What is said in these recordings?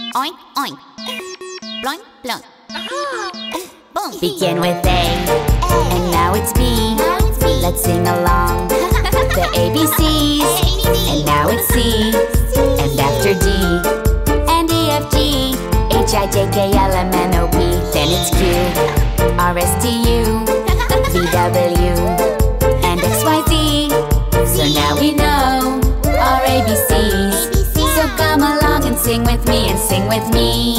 Oink, oink. Bloink, bloink. Boom. Begin with A, and now it's B. Let's sing along the ABCs. And now it's C, and after D, and E, F, G, H, I, J, K, L, M, N, O, P. Then it's Q, R, S, T, U, V, W, and X, Y, Z. So now we know our ABCs. So come along and sing with me, and sing with me.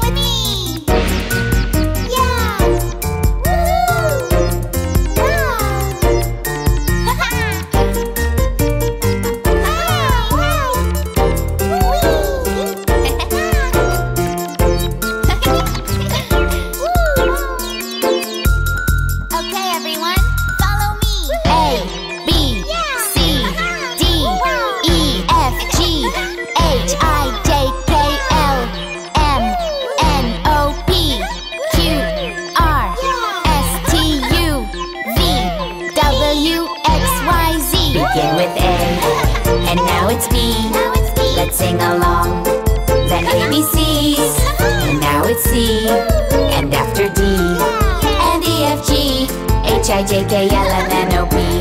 Begin with A, and now it's B. Let's sing along the ABCs. And now it's C, and after D, and E, F, G, H, I, J, K, L, M, N, O, P.